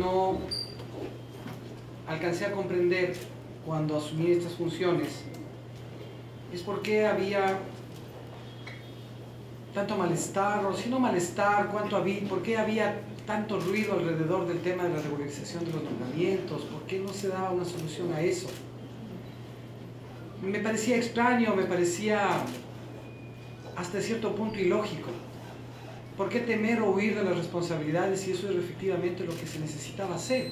no alcancé a comprender cuando asumí estas funciones es por qué había tanto malestar, o si no malestar, por qué había tanto ruido alrededor del tema de la regularización de los nombramientos, por qué no se daba una solución a eso. Me parecía extraño, me parecía hasta cierto punto ilógico. ¿Por qué temer o huir de las responsabilidades si eso es efectivamente lo que se necesitaba hacer?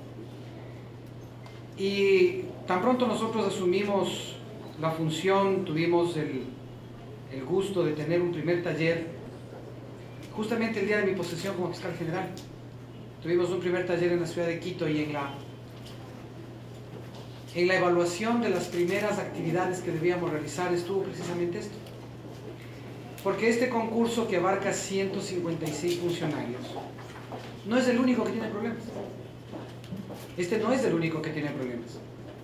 Y tan pronto nosotros asumimos la función, tuvimos el gusto de tener un primer taller, justamente el día de mi posesión como fiscal general. Tuvimos un primer taller en la ciudad de Quito y en la evaluación de las primeras actividades que debíamos realizar estuvo precisamente esto. Porque este concurso que abarca 156 funcionarios no es el único que tiene problemas. Este no es el único que tiene problemas.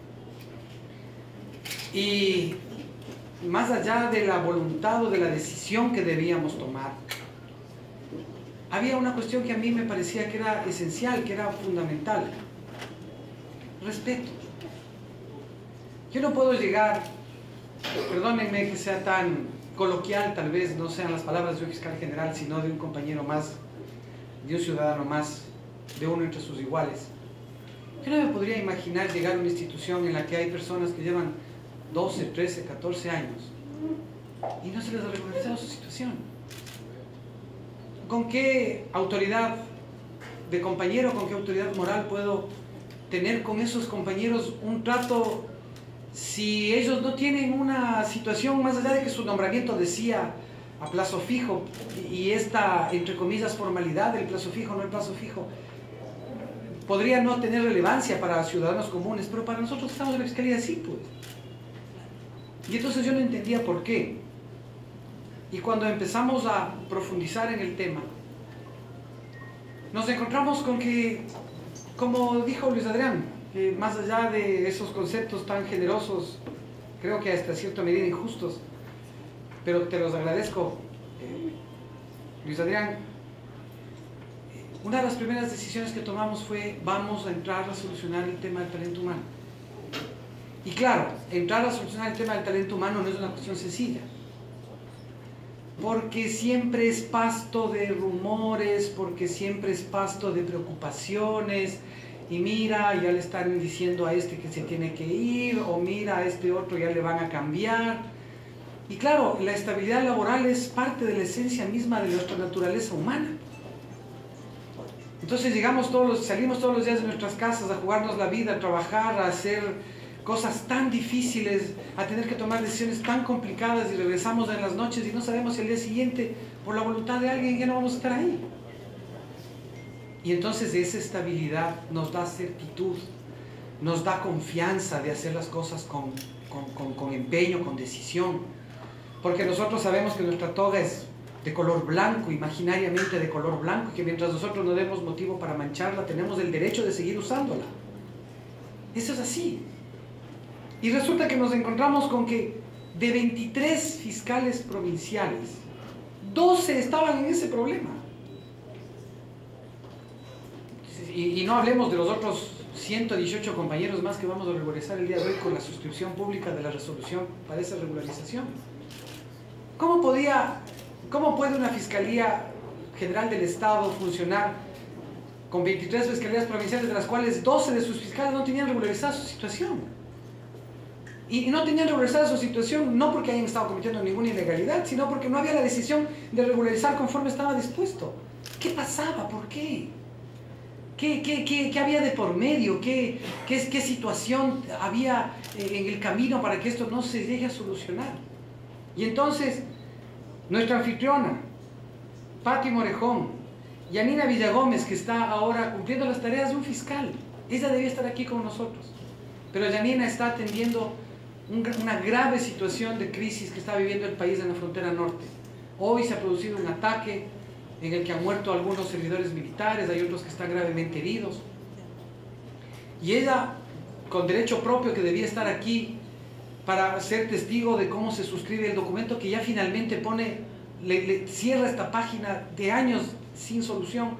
Y más allá de la voluntad o de la decisión que debíamos tomar, había una cuestión que a mí me parecía que era esencial, que era fundamental. Respeto. Yo no puedo llegar, perdónenme que sea tan coloquial, tal vez no sean las palabras de un fiscal general, sino de un compañero más, de un ciudadano más, de uno entre sus iguales. Yo no me podría imaginar llegar a una institución en la que hay personas que llevan 12, 13, 14 años y no se les ha regularizado su situación. ¿Con qué autoridad de compañero, con qué autoridad moral puedo tener con esos compañeros un trato si ellos no tienen una situación, más allá de que su nombramiento decía a plazo fijo y esta, entre comillas, formalidad del plazo fijo, no el plazo fijo, podría no tener relevancia para ciudadanos comunes, pero para nosotros que estamos en la fiscalía sí, pues. Y entonces yo no entendía por qué. Y cuando empezamos a profundizar en el tema, nos encontramos con que, como dijo Luis Adrián, más allá de esos conceptos tan generosos, creo que hasta cierta medida injustos, pero te los agradezco, Luis Adrián, una de las primeras decisiones que tomamos fue: vamos a entrar a solucionar el tema del talento humano. Y claro, entrar a solucionar el tema del talento humano no es una cuestión sencilla, porque siempre es pasto de rumores, porque siempre es pasto de preocupaciones, y mira, ya le están diciendo a este que se tiene que ir, o mira, a este otro ya le van a cambiar. Y claro, la estabilidad laboral es parte de la esencia misma de nuestra naturaleza humana. Entonces salimos todos los días de nuestras casas a jugarnos la vida, a trabajar, a hacer cosas tan difíciles, a tener que tomar decisiones tan complicadas, y regresamos en las noches y no sabemos si al día siguiente, por la voluntad de alguien, ya no vamos a estar ahí. Y entonces esa estabilidad nos da certitud, nos da confianza de hacer las cosas con empeño, con decisión, porque nosotros sabemos que nuestra toga es de color blanco, imaginariamente de color blanco, y que mientras nosotros no demos motivo para mancharla, tenemos el derecho de seguir usándola. Eso es así. Y resulta que nos encontramos con que de 23 fiscales provinciales, 12 estaban en ese problema. Y no hablemos de los otros 118 compañeros más que vamos a regularizar el día de hoy con la suscripción pública de la resolución para esa regularización. ¿Cómo puede una Fiscalía General del Estado funcionar con 23 fiscalías provinciales, de las cuales 12 de sus fiscales no tenían regularizada su situación? Y no tenían regularizada su situación no porque hayan estado cometiendo ninguna ilegalidad, sino porque no había la decisión de regularizar conforme estaba dispuesto. ¿Qué pasaba? ¿Por qué? ¿Qué había de por medio? ¿Qué situación había en el camino para que esto no se llegue a solucionar? Y entonces, nuestra anfitriona, Pati Morejón, Yanina Villagómez, que está ahora cumpliendo las tareas de un fiscal, ella debía estar aquí con nosotros, pero Yanina está atendiendo una grave situación de crisis que está viviendo el país en la frontera norte. Hoy se ha producido un ataque en el que han muerto algunos servidores militares, hay otros que están gravemente heridos. Y ella, con derecho propio, que debía estar aquí para ser testigo de cómo se suscribe el documento que ya finalmente cierra esta página de años sin solución,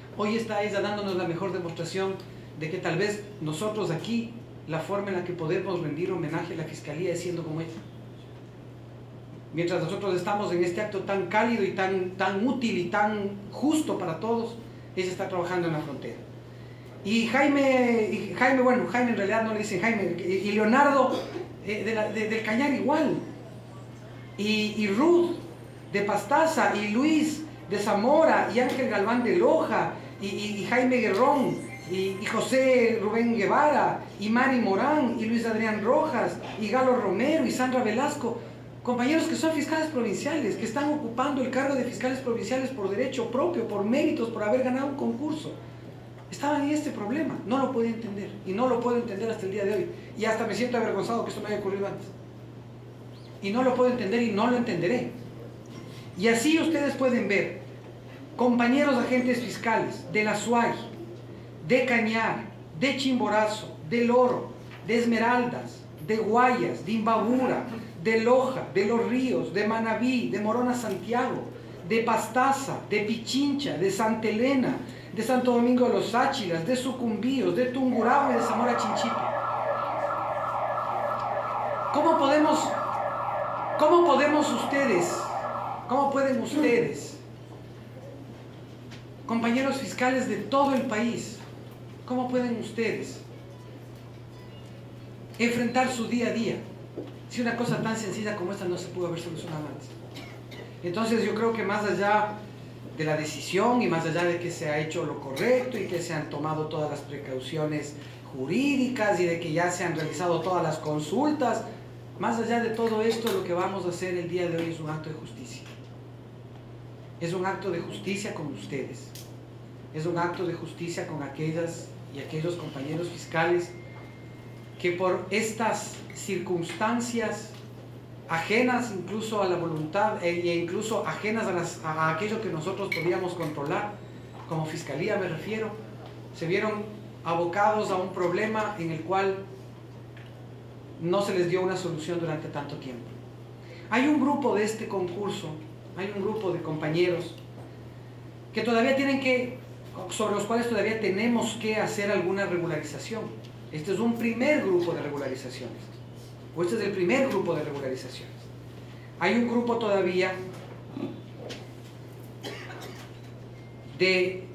hoy está ella dándonos la mejor demostración de que tal vez nosotros aquí, la forma en la que podemos rendir homenaje a la Fiscalía es siendo como ella. Mientras nosotros estamos en este acto tan cálido y tan útil y tan justo para todos, ella está trabajando en la frontera. Y Jaime, bueno, Jaime en realidad no le dicen Jaime, y Leonardo del Cañar igual, y Ruth de Pastaza, y Luis de Zamora, y Ángel Galván de Loja, y Jaime Guerrón, y José Rubén Guevara, y Mari Morán, y Luis Adrián Rojas, y Galo Romero, y Sandra Velasco, compañeros que son fiscales provinciales, que están ocupando el cargo de fiscales provinciales por derecho propio, por méritos, por haber ganado un concurso. Estaban en este problema, no lo podía entender, y no lo puedo entender hasta el día de hoy, y hasta me siento avergonzado que esto me haya ocurrido antes. Y no lo puedo entender y no lo entenderé. Y así ustedes pueden ver, compañeros agentes fiscales de la SUAY, de Cañar, de Chimborazo, de Loro, de Esmeraldas, de Guayas, de Imbabura, de Loja, de Los Ríos, de Manabí, de Morona Santiago, de Pastaza, de Pichincha, de Santa Elena, de Santo Domingo de los Áchilas, de Sucumbíos, de Tungurahua y de Zamora Chinchipe. ¿Cómo pueden ustedes, compañeros fiscales de todo el país, cómo pueden ustedes enfrentar su día a día si una cosa tan sencilla como esta no se pudo haber solucionado antes? Entonces yo creo que más allá de la decisión y más allá de que se ha hecho lo correcto y que se han tomado todas las precauciones jurídicas y de que ya se han realizado todas las consultas, más allá de todo esto, lo que vamos a hacer el día de hoy es un acto de justicia. Es un acto de justicia con ustedes. Es un acto de justicia con aquellas y aquellos compañeros fiscales que por estas circunstancias ajenas incluso a la voluntad e incluso ajenas a aquello que nosotros podíamos controlar, como Fiscalía me refiero, se vieron abocados a un problema en el cual no se les dio una solución durante tanto tiempo. Hay un grupo de este concurso, hay un grupo de compañeros que todavía sobre los cuales todavía tenemos que hacer alguna regularización. Este es un primer grupo de regularizaciones, o este es el primer grupo de regularizaciones. Hay un grupo todavía de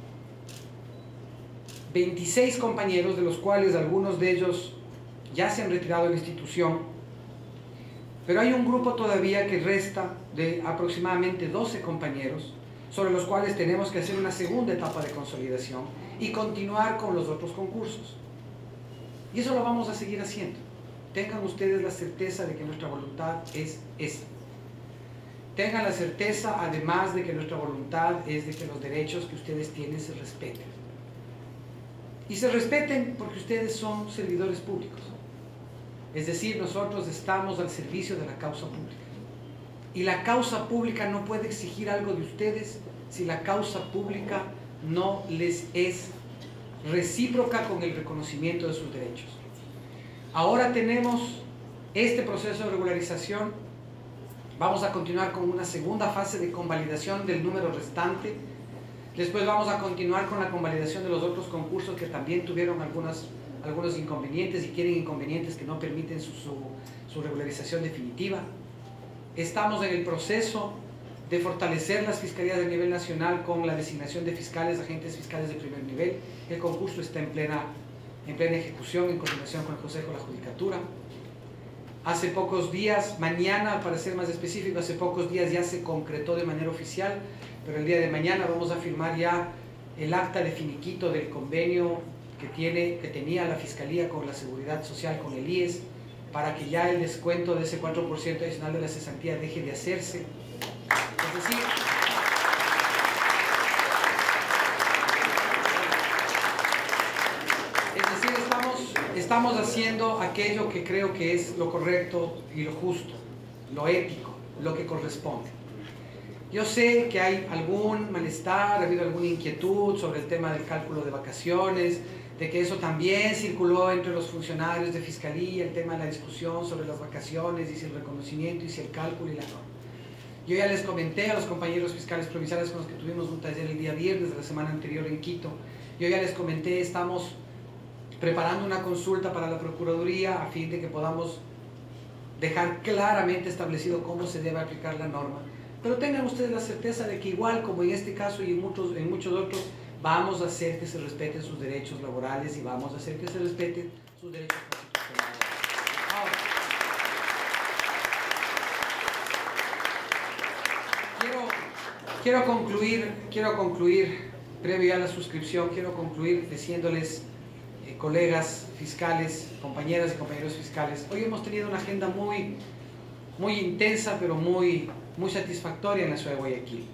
26 compañeros, de los cuales algunos de ellos ya se han retirado de la institución, pero hay un grupo todavía que resta de aproximadamente 12 compañeros, sobre los cuales tenemos que hacer una segunda etapa de consolidación y continuar con los otros concursos. Y eso lo vamos a seguir haciendo. Tengan ustedes la certeza de que nuestra voluntad es esa. Tengan la certeza, además, de que nuestra voluntad es de que los derechos que ustedes tienen se respeten. Y se respeten porque ustedes son servidores públicos. Es decir, nosotros estamos al servicio de la causa pública. Y la causa pública no puede exigir algo de ustedes si la causa pública no les es recíproca con el reconocimiento de sus derechos. Ahora tenemos este proceso de regularización. Vamos a continuar con una segunda fase de convalidación del número restante. Después vamos a continuar con la convalidación de los otros concursos que también tuvieron algunos inconvenientes y quieren inconvenientes que no permiten su regularización definitiva. Estamos en el proceso de fortalecer las fiscalías de nivel nacional con la designación de fiscales, agentes fiscales de primer nivel. El concurso está en plena ejecución en coordinación con el Consejo de la Judicatura. Hace pocos días, mañana para ser más específico, hace pocos días ya se concretó de manera oficial, pero el día de mañana vamos a firmar ya el acta de finiquito del convenio que tenía la Fiscalía con la Seguridad Social, con el IES, para que ya el descuento de ese 4% adicional de la cesantía deje de hacerse. Es decir, estamos haciendo aquello que creo que es lo correcto y lo justo, lo ético, lo que corresponde. Yo sé que hay algún malestar, ha habido alguna inquietud sobre el tema del cálculo de vacaciones, de que eso también circuló entre los funcionarios de Fiscalía, el tema de la discusión sobre las vacaciones y si el reconocimiento y si el cálculo y la norma. Yo ya les comenté a los compañeros fiscales provinciales con los que tuvimos un taller el día viernes de la semana anterior en Quito. Yo ya les comenté, estamos preparando una consulta para la Procuraduría a fin de que podamos dejar claramente establecido cómo se debe aplicar la norma. Pero tengan ustedes la certeza de que igual como en este caso y en muchos otros, vamos a hacer que se respeten sus derechos laborales y vamos a hacer que se respeten sus derechos constitucionales. Ahora, quiero concluir, previo a la suscripción, quiero concluir diciéndoles, colegas fiscales, compañeras y compañeros fiscales, hoy hemos tenido una agenda muy intensa, pero muy satisfactoria en la ciudad de Guayaquil.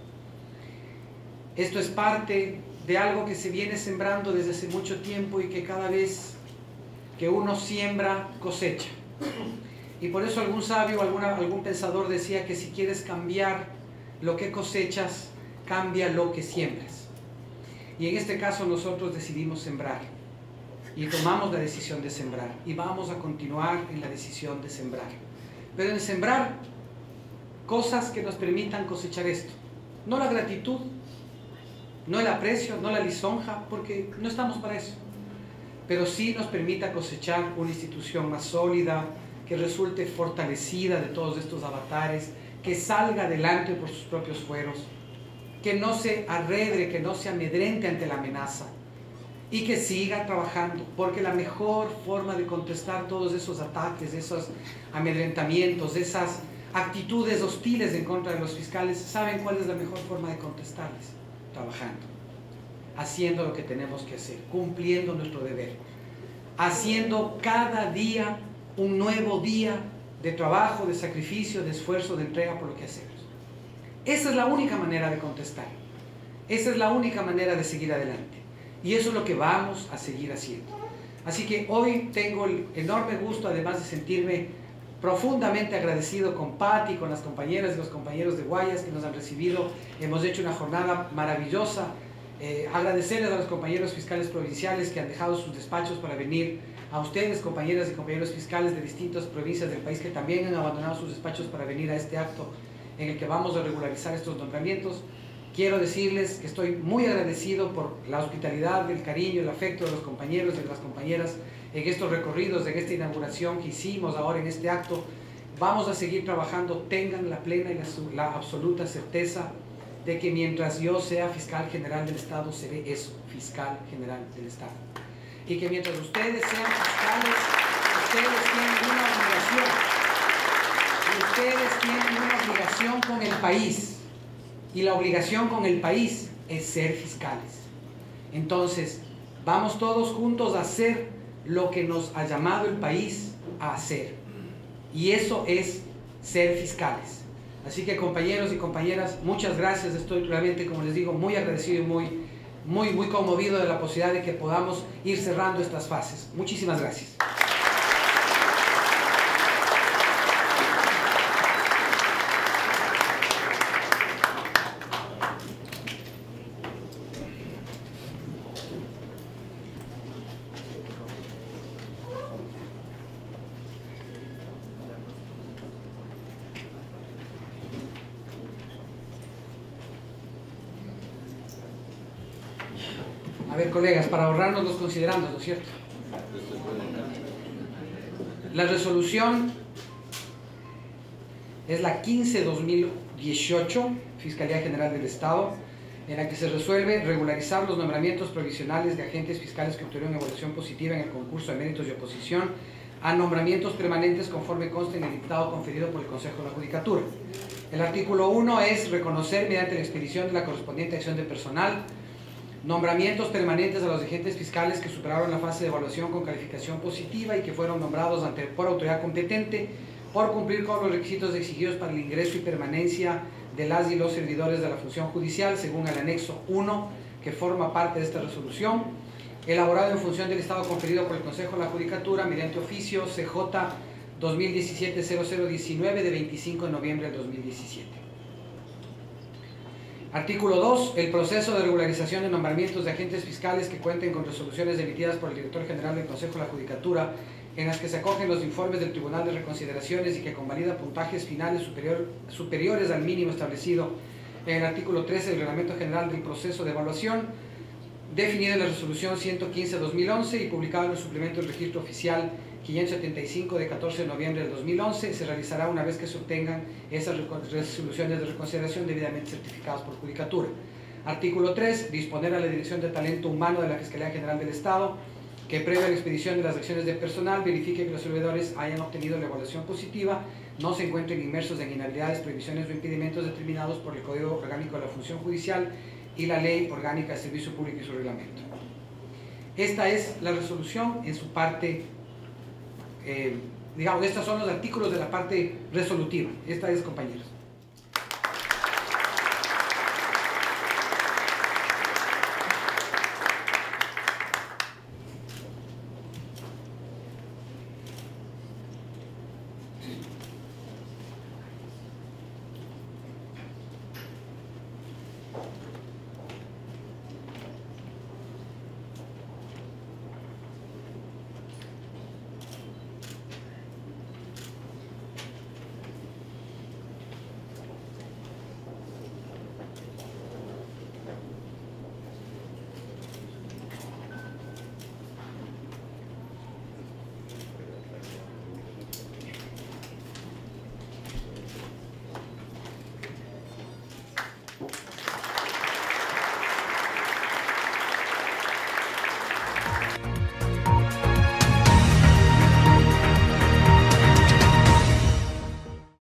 Esto es parte de algo que se viene sembrando desde hace mucho tiempo y que cada vez que uno siembra, cosecha. Y por eso algún sabio, algún pensador decía que si quieres cambiar lo que cosechas, cambia lo que siembras. Y en este caso nosotros decidimos sembrar. Y tomamos la decisión de sembrar. Y vamos a continuar en la decisión de sembrar. Pero en sembrar cosas que nos permitan cosechar esto. No la gratitud, no el aprecio, no la lisonja, porque no estamos para eso. Pero sí nos permita cosechar una institución más sólida, que resulte fortalecida de todos estos avatares, que salga adelante por sus propios fueros, que no se arredre, que no se amedrente ante la amenaza y que siga trabajando, porque la mejor forma de contestar todos esos ataques, esos amedrentamientos, esas actitudes hostiles en contra de los fiscales, ¿saben cuál es la mejor forma de contestarles? Trabajando, haciendo lo que tenemos que hacer, cumpliendo nuestro deber, haciendo cada día un nuevo día de trabajo, de sacrificio, de esfuerzo, de entrega por lo que hacemos. Esa es la única manera de contestar, esa es la única manera de seguir adelante, y eso es lo que vamos a seguir haciendo. Así que hoy tengo el enorme gusto, además de sentirme profundamente agradecido con Patti, con las compañeras y los compañeros de Guayas que nos han recibido. Hemos hecho una jornada maravillosa. Agradecerles a los compañeros fiscales provinciales que han dejado sus despachos para venir, a ustedes, compañeras y compañeros fiscales de distintas provincias del país que también han abandonado sus despachos para venir a este acto en el que vamos a regularizar estos nombramientos. Quiero decirles que estoy muy agradecido por la hospitalidad, el cariño, el afecto de los compañeros y de las compañeras en estos recorridos, en esta inauguración que hicimos ahora en este acto. Vamos a seguir trabajando, tengan la plena y la absoluta certeza de que mientras yo sea fiscal general del Estado, seré eso, fiscal general del Estado. Y que mientras ustedes sean fiscales, ustedes tienen una obligación. Ustedes tienen una obligación con el país. Y la obligación con el país es ser fiscales. Entonces, vamos todos juntos a hacer lo que nos ha llamado el país a hacer. Y eso es ser fiscales. Así que, compañeros y compañeras, muchas gracias. Estoy realmente, como les digo, muy agradecido y muy conmovido de la posibilidad de que podamos ir cerrando estas fases. Muchísimas gracias. A ver, colegas, para ahorrarnos los considerandos, ¿no es cierto? La resolución es la 15/2018, Fiscalía General del Estado, en la que se resuelve regularizar los nombramientos provisionales de agentes fiscales que obtuvieron evaluación positiva en el concurso de méritos de oposición a nombramientos permanentes conforme consta en el dictado conferido por el Consejo de la Judicatura. El artículo 1 es reconocer mediante la expedición de la correspondiente acción de personal nombramientos permanentes a los agentes fiscales que superaron la fase de evaluación con calificación positiva y que fueron nombrados por autoridad competente por cumplir con los requisitos exigidos para el ingreso y permanencia de las y los servidores de la función judicial según el anexo 1 que forma parte de esta resolución, elaborado en función del listado conferido por el Consejo de la Judicatura mediante oficio CJ 2017-0019 de 25 de noviembre del 2017. Artículo 2. El proceso de regularización de nombramientos de agentes fiscales que cuenten con resoluciones emitidas por el Director General del Consejo de la Judicatura en las que se acogen los informes del Tribunal de Reconsideraciones y que convalida puntajes finales superiores al mínimo establecido en el artículo 13 del Reglamento General del Proceso de Evaluación, definido en la Resolución 115/2011 y publicado en el suplemento del Registro Oficial 575 de 14 de noviembre del 2011, se realizará una vez que se obtengan esas resoluciones de reconsideración debidamente certificadas por Judicatura. Artículo 3. Disponer a la Dirección de Talento Humano de la Fiscalía General del Estado que previa la expedición de las acciones de personal verifique que los servidores hayan obtenido la evaluación positiva, no se encuentren inmersos en inhabilidades, prohibiciones o impedimentos determinados por el Código Orgánico de la Función Judicial y la Ley Orgánica de Servicio Público y su reglamento. Esta es la resolución en su parte, digamos, estos son los artículos de la parte resolutiva. Esta es, compañeros.